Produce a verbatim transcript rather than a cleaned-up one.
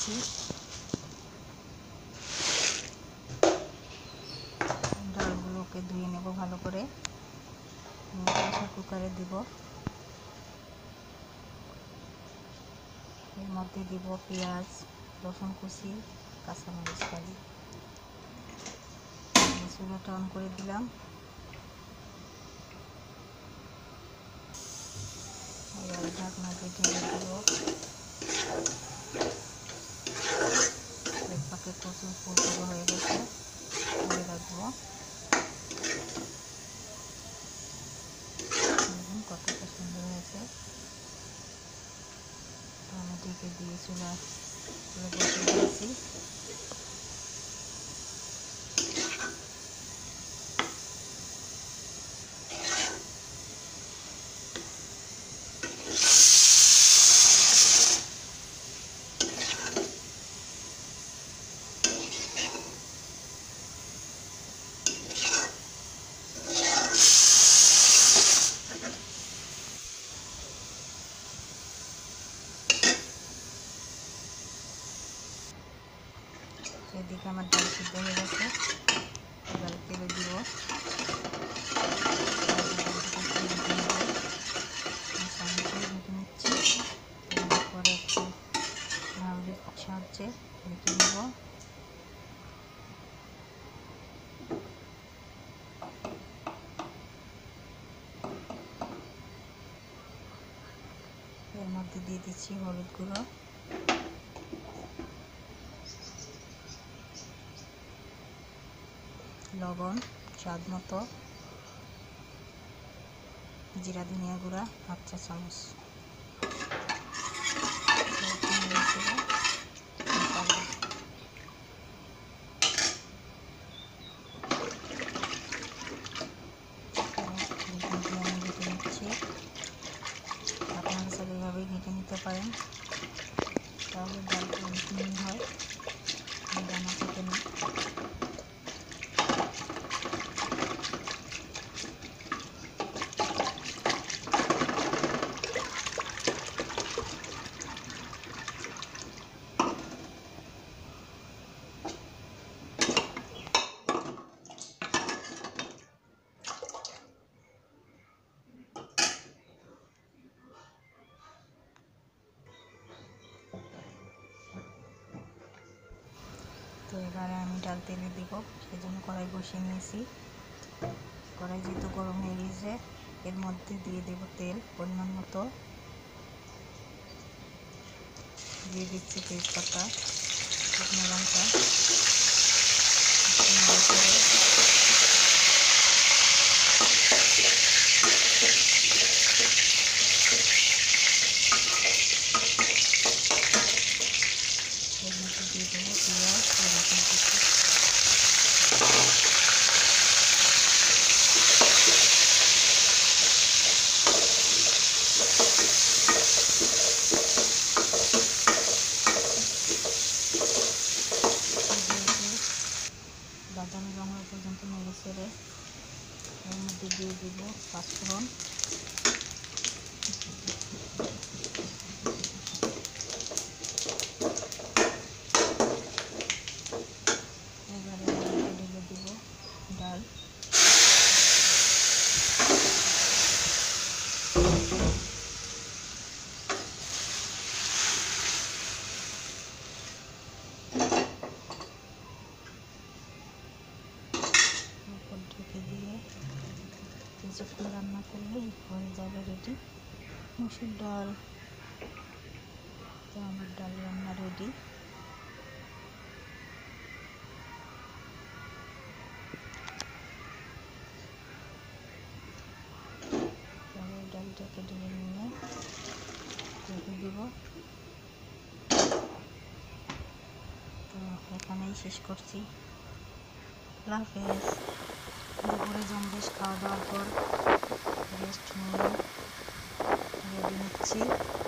দিচ্ছি। ডালগুলোকে ধুয়ে নেব ভালো করে, প্রেসার কুকারে দিব। এর মধ্যে দিব পেঁয়াজ, রসুন কুচি, কাঁচামরিচ ফালি। চুলাটা অন করে দিলাম। এবার ঢাকনা দিয়ে ঢেকে দেব। এক পাকে কচুর ফুলগুলো হয়ে গেছে, তুলে রাখবো। দেখুন কতটা সুন্দর হয়েছে। তো আমি ঢেকে দিয়ে চুলা চুলা বসিয়ে দিয়েছি। এদিকে আমার ডাল সিদ্ধ হয়ে গেছে, এবার তেলে দিব। ভেজে নিচ্ছি, পরে একটু নাড়ুর সাহায্যে ভেজে নেব। এর মধ্যে দিয়ে দিচ্ছি হলুদ গুঁড়ো, লবণ স্বাদ মতো, জিরা ধনিয়া গুঁড়া হাফ চা চামচ। আপনারা সব এভাবেই ঘেঁটে নিতে পারেন, তাহলে ডালটা অনেক মিহি হয়, দানা থাকে না। তো এবারে আমি ডাল তেলে দিব, সেজন্য কড়াই বসিয়ে নিয়েছি। কড়াই যেহেতু গরম হয়ে গেছে, এর মধ্যে দিয়ে দেব তেল পরিমাণ মতো, দিয়ে দিচ্ছি তেজপাতা, শুকনো লঙ্কা, এর মধ্যে দিয়ে দেবো পেঁয়াজ ও রসুন কুচি। বাদামি রং হওয়া পর্যন্ত নেড়ে ছেড়ে এর মধ্যে দিয়ে দিব পাঁচফোড়ন, এবারে ঢেলে দিব ডাল। ঢেকে দিয়ে কিছুক্ষণ রান্না করলেই হয়ে যাবে রেডি মুসুর ডাল। তো আমার ডাল রান্না রেডি। ডালটাকে ঢেলে নিয়ে রেখে দিব। তো এখানেই শেষ করছি। আল্লাহ হাফেজ। দুপুরে জমবেশ খাওয়া দাওয়ার পর রেস্ট নিয়ে রেডি নিচ্ছি।